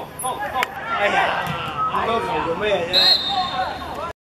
哎呀，你都搞什么呀？现在？